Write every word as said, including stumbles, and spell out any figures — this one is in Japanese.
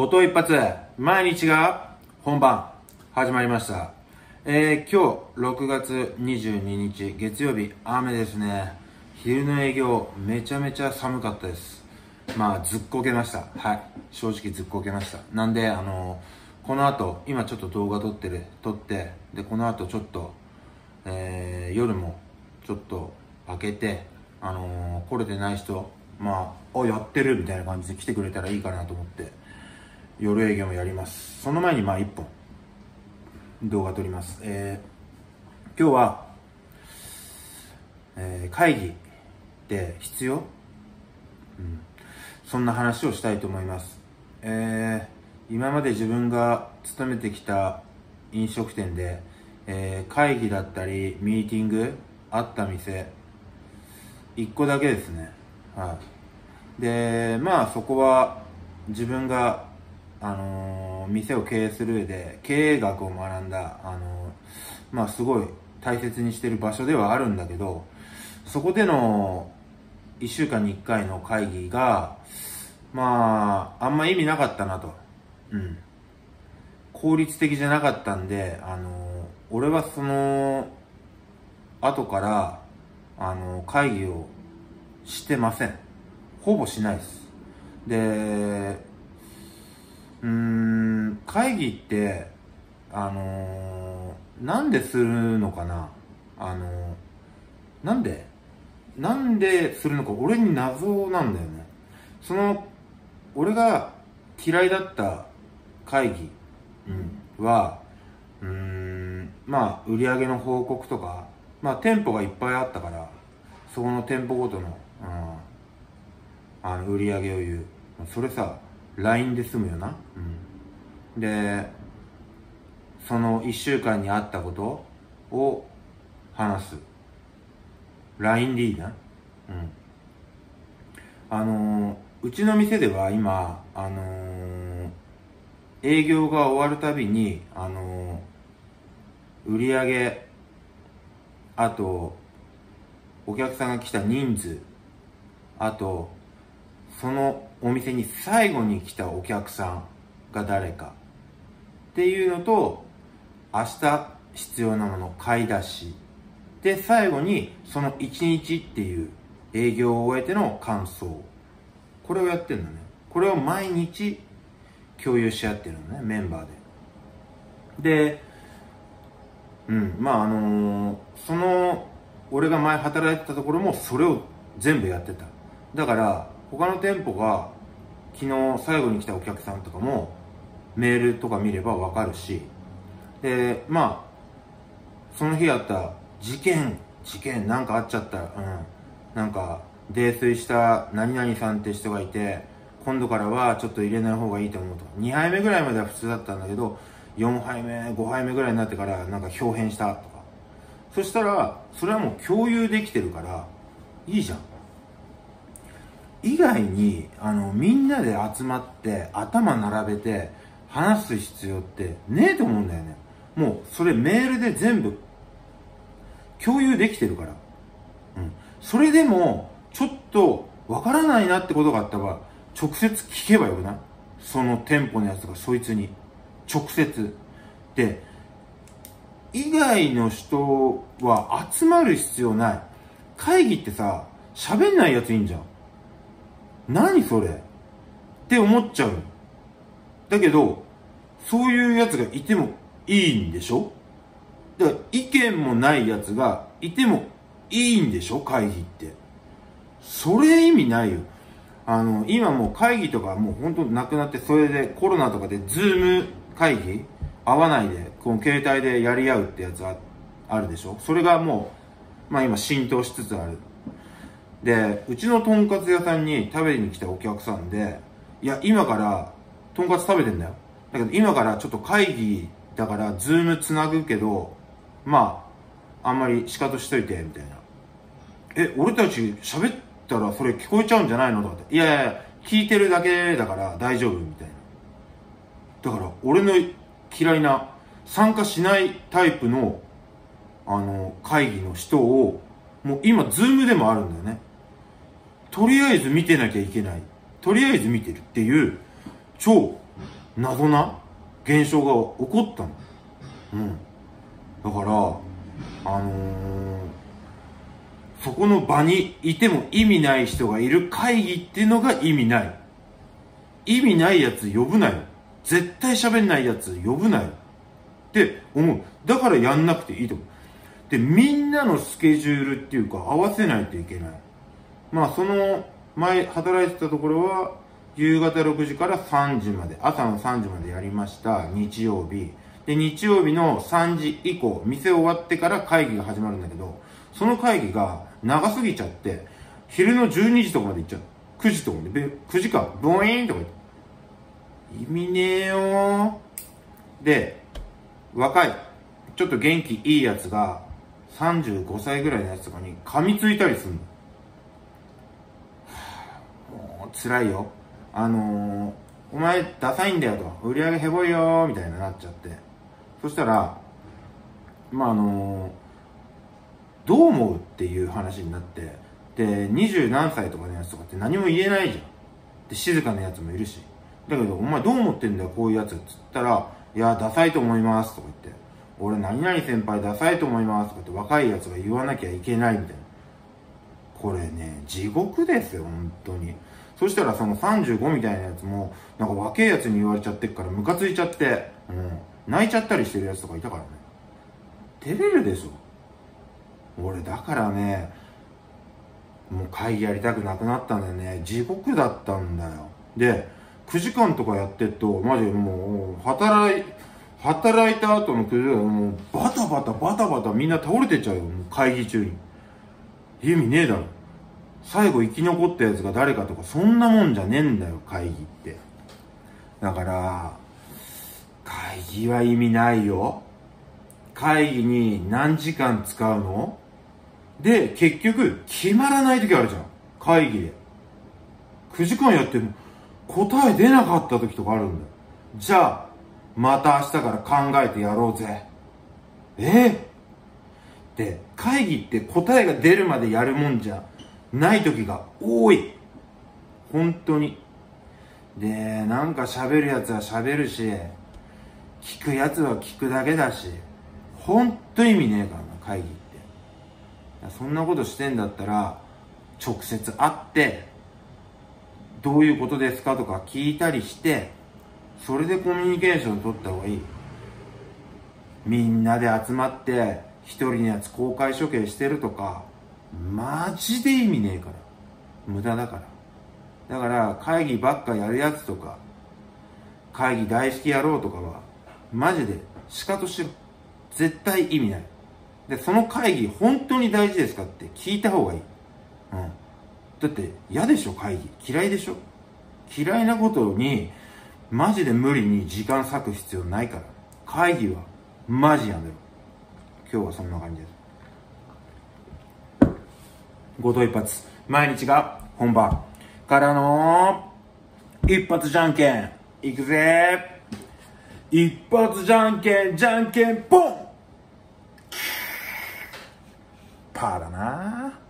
音一発、毎日が本番、始まりました。えー、今日、ろくがつにじゅうににち、月曜日、雨ですね。昼の営業、めちゃめちゃ寒かったです。まあ、ずっこけました。はい。正直ずっこけました。なんで、あのー、この後、今ちょっと動画撮ってる、撮って、で、この後ちょっと、えー、夜も、ちょっと、開けて、あのー、来れてない人、まあ、あ、やってるみたいな感じで来てくれたらいいかなと思って、夜営業もやります。その前にまあ一本動画撮ります。えー、今日は、えー、会議って必要、うん、そんな話をしたいと思います。えー、今まで自分が勤めてきた飲食店で、えー、会議だったりミーティングあった店いっこだけですね。はい。で、まあそこは自分があのー、店を経営する上で経営学を学んだ、あのー、まあすごい大切にしてる場所ではあるんだけど、そこでのいっしゅうかんにいっかいの会議がまああんま意味なかったなと、うん、効率的じゃなかったんで、あのー、俺はその後からあのー、会議をしてません。ほぼしないです。でうーん会議ってあのー、なんでするのかな、あのー、なんでなんでするのか俺に謎なんだよね。その俺が嫌いだった会議、うん、はうーんまあ売上の報告とか、まあ店舗がいっぱいあったからそこの店舗ごとの、うん、あの売り上げを言う。それさ ライン で済むよな、うん、でそのいっしゅうかんにあったことを話す ライン でいいな、うん、あのー、うちの店では今あのー、営業が終わるたびにあのー、売り上げ、あとお客さんが来た人数、あとそのお店に最後に来たお客さんが誰かっていうのと、明日必要なもの買い出しで、最後にそのいちにちっていう営業を終えての感想、これをやってるのね。これを毎日共有し合ってるのね、メンバーで。でうんまああのー、その俺が前働いてたところもそれを全部やってた。だから他の店舗が昨日最後に来たお客さんとかもメールとか見れば分かるし、でまあその日あった事件事件なんかあっちゃったら、うんなんか泥酔した何々さんって人がいて、今度からはちょっと入れない方がいいと思うと。にはいめぐらいまでは普通だったんだけど、よんはいめごはいめぐらいになってからなんか表変したとか。そしたらそれはもう共有できてるからいいじゃん。以外にあのみんなで集まって頭並べて話す必要ってねえと思うんだよね。もうそれメールで全部共有できてるから、うん、それでもちょっとわからないなってことがあったら直接聞けばよくない？その店舗のやつがそいつに直接で、以外の人は集まる必要ない。会議ってさ喋んないやついいんじゃん。何それって思っちゃう。だけどそういうやつがいてもいいんでしょ。だから意見もないやつがいてもいいんでしょ、会議って。それ意味ないよ。あの今もう会議とかもう本当なくなって、それでコロナとかでズーム会議会わないでこの携帯でやり合うってやつ あ, あるでしょ。それがもうまあ今浸透しつつある。でうちのとんかつ屋さんに食べに来たお客さんで、いや今からとんかつ食べてんだよ、だけど今からちょっと会議だからズームつなぐけどまああんまりシカトしといてみたいな。え俺たち喋ったらそれ聞こえちゃうんじゃないのとかって、いやいやいや聞いてるだけだから大丈夫みたいな。だから俺の嫌いな参加しないタイプのあの会議の人をもう今ズームでもあるんだよね。とりあえず見てなきゃいけない、とりあえず見てるっていう超謎な現象が起こったの。うん。だから、あのー、そこの場にいても意味ない人がいる会議っていうのが意味ない。意味ないやつ呼ぶなよ。絶対喋んないやつ呼ぶなよ。って思う。だからやんなくていいと思う。で、みんなのスケジュールっていうか合わせないといけない。まあ、その前働いてたところは、夕方ろくじからさんじまで、朝のさんじまでやりました。日曜日。で、日曜日のさんじ以降、店終わってから会議が始まるんだけど、その会議が長すぎちゃって、昼のじゅうにじとかまで行っちゃう。くじとかで、くじか、ボイーンとか言って。意味ねえよー。で、若い、ちょっと元気いいやつが、さんじゅうごさいぐらいのやつとかに噛みついたりするの。もう辛いよ。あのー、お前ダサいんだよと、売り上げヘボいよーみたいになっちゃって。そしたら、まああのー、どう思うっていう話になって、で、二十何歳とかのやつとかって何も言えないじゃん。で、静かなやつもいるし。だけど、お前どう思ってんだよ、こういうやつっつったら、いや、ダサいと思いますとか言って、俺何々先輩ダサいと思いますとかって若いやつが言わなきゃいけないみたいな。これね、地獄ですよ、本当に。そしたらそのさんじゅうごみたいなやつも、なんか若いやつに言われちゃってっからムカついちゃって、うん、泣いちゃったりしてるやつとかいたからね。照れるでしょ。俺だからね、もう会議やりたくなくなったんだよね。地獄だったんだよ。で、くじかんとかやってると、マジでもう、働い、働いた後のくじかん、もうバタバタバタバタみんな倒れてっちゃうよ、もう会議中に。意味ねえだろ。最後生き残ったやつが誰かとか、そんなもんじゃねえんだよ、会議って。だから、会議は意味ないよ。会議に何時間使うので、結局、決まらない時あるじゃん。会議で。くじかんやっても、答え出なかった時とかあるんだよ。じゃあ、また明日から考えてやろうぜ。えー、で、会議って答えが出るまでやるもんじゃない時が多い。本当に。で、なんか喋るやつは喋るし、聞くやつは聞くだけだし、ほんと意味ねえからな、会議って。そんなことしてんだったら、直接会って、どういうことですかとか聞いたりして、それでコミュニケーション取った方がいい。みんなで集まって、一人のやつ公開処刑してるとか、マジで意味ねえから。無駄だから。だから会議ばっかやるやつとか、会議大好きやろうとかは、マジでシカトしろ。絶対意味ない。で、その会議本当に大事ですかって聞いた方がいい。うん。だって嫌でしょ、会議。嫌いでしょ。嫌いなことに、マジで無理に時間割く必要ないから。会議は、マジやめろ。今日はそんな感じです。ごと一発。毎日が本番。からの、一発じゃんけん。いくぜ。一発じゃんけん、じゃんけん、ポンパーだな。